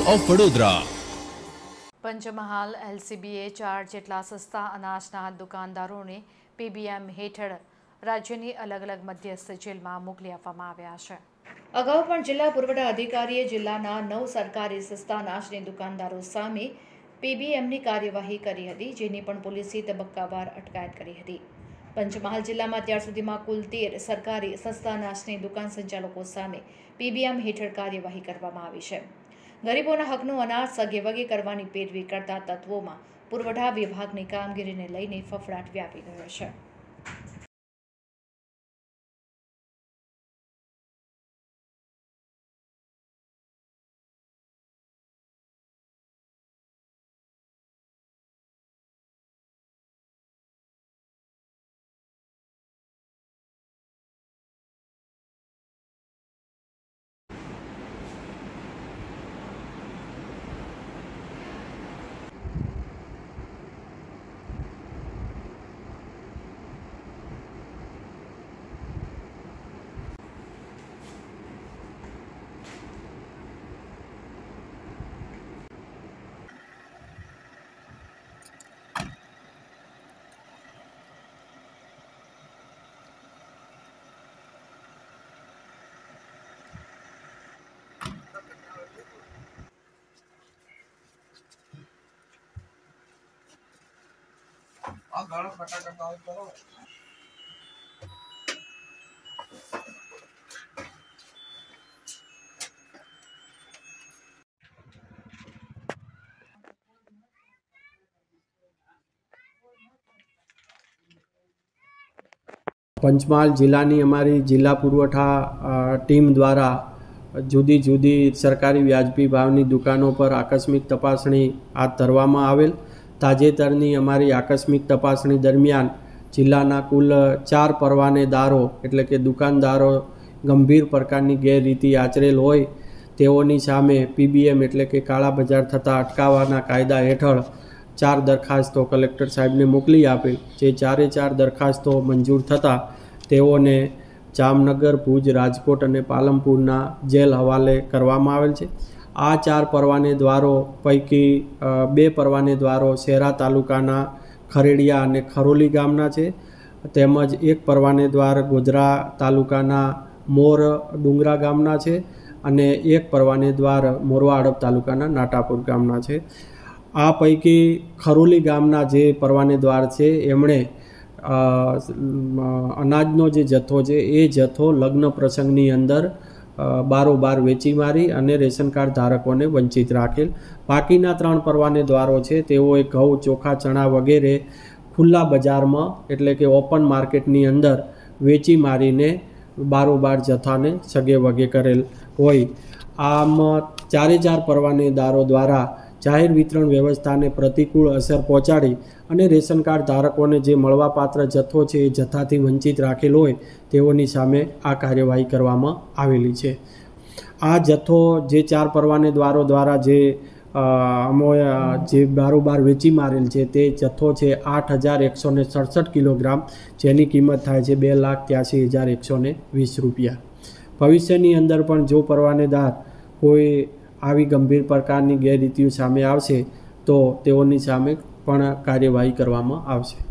Of Vadodara. Panchmahal એલસીબીએ 4 જેટલા સસ્તા અનાજના દુકાનદારોને પીબીએમ હેઠળ રાજ્યની અલગ અલગ મધ્યસ્થ જેલમાં મોકલી આપવામાં આવ્યા છે। અગાઉ પણ જિલ્લા પુરવઠા અધિકારીએ જિલ્લાના 9 સરકારી સસ્તા અનાજની દુકાનદારો સામે પીબીએમની કાર્યવાહી કરી હતી, જેની પણ પોલીસે તબક્કાવાર અટકાયત કરી હતી। પંચમહાલ જિલ્લામાં અત્યાર સુધીમાં કુલ 13 સરકારી સસ્તા અનાજની દુકાન સંચાલકો સામે પીબીએમ હેઠળ કાર્યવાહી કરવામાં આવી છે। ગરીબોના હકનું અનાજ સગેવગે કરવાની પેરવી કરતા તત્વોમાં પુરવઠા વિભાગની કામગીરીને લઈને ફફડાટ વ્યાપી ગયો છે। પંચમહાલ જિલ્લાની અમારી જિલ્લા પુરવઠા ટીમ દ્વારા જુદી જુદી સરકારી વ્યાજબી ભાવની દુકાનો પર આકસ્મિક તપાસણી હાથ ધરવામાં આવેલ। તાજેતરની અમારી આકસ્મિક તપાસણી દરમિયાન જિલ્લાના કુલ 4 પરવાનેદારો એટલે કે દુકાનદારો ગંભીર પ્રકારની ગેરરીતિ આચરેલ હોય તેઓની સામે પીબીએમ એટલે કે કાળા બજાર થતાં અટકાવવાના કાયદા હેઠળ 4 દરખાસ્તો કલેક્ટર સાહેબને મોકલી આપેલ। જે 4 દરખાસ્તો મંજૂર થતાં તેઓને જામનગર, ભુજ, રાજકોટ અને પાલનપુરના જેલ હવાલે કરવામાં આવેલ છે। આ 4 પરવાનેદારો પૈકી 2 પરવાનેદારો શહેરા તાલુકાના ખરેડિયા અને ખરોલી ગામના છે, તેમજ 1 પરવાનેદાર ગોધરા તાલુકાના મોર ડુંગરા ગામના છે અને 1 પરવાનેદાર મોરવા હડપ તાલુકાના નાટાપુર ગામના છે। આ પૈકી ખરોલી ગામના જે પરવાનેદાર છે એમણે અનાજનો જે જથ્થો છે એ જથ્થો લગ્ન પ્રસંગની અંદર બારોબાર વેચી મારી અને રેશન કાર્ડ ધારકોને વંચિત રાખેલ। બાકીના 3 પરવાનેદારો છે તેઓએ ઘઉં, ચોખા, ચણા વગેરે ખુલ્લા બજારમાં એટલે કે ઓપન માર્કેટની અંદર વેચી મારીને બારોબાર જથ્થાને સગે વગે કરેલ હોય। આમ 4 પરવાનેદારો દ્વારા જાહેર વિતરણ વ્યવસ્થાને પ્રતિકૂળ અસર પહોંચાડી અને રેશન કાર્ડ ધારકોને જે મળવાપાત્ર જથ્થો છે એ જથ્થાથી વંચિત રાખેલ હોય તેઓની સામે આ કાર્યવાહી કરવામાં આવેલી છે। આ જથ્થો જે 4 પરવાનેદારો દ્વારા જે બારોબાર વેચી મારેલ છે તે જથ્થો છે 8,167 કિલોગ્રામ, જેની કિંમત થાય છે 2,83,120 રૂપિયા। ભવિષ્યની અંદર પણ જો પરવાનેદાર કોઈ આવી ગંભીર પ્રકારની ગેરરીતિઓ સામે આવશે તો તેઓની સામે પણ કાર્યવાહી કરવામાં આવશે।